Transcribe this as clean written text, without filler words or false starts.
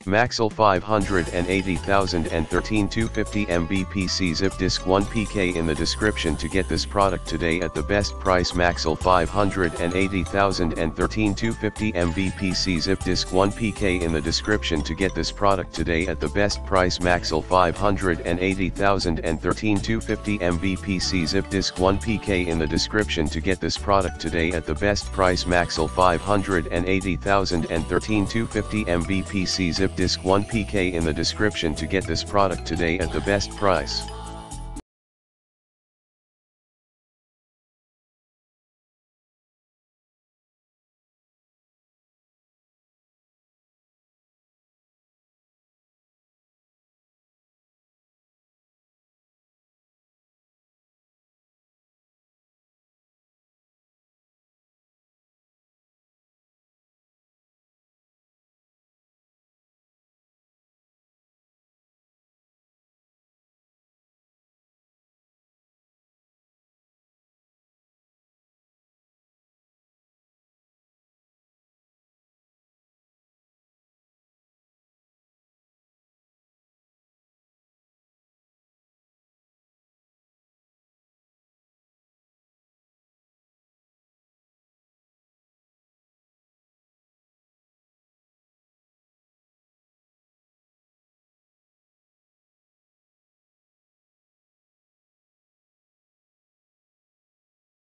Maxell 580,013 250 MB PC zip disk 1 PK in the description to get this product today at the best price. Maxell 580,013 250 MB PC zip disk 1 PK in the description to get this product today at the best price. Maxell 580,013 250 MB PC zip disk 1 PK in the description to get this product today at the best price. Maxell 580,013 250 MB PC zip disk 1 PK in the description to get this product today at the best price.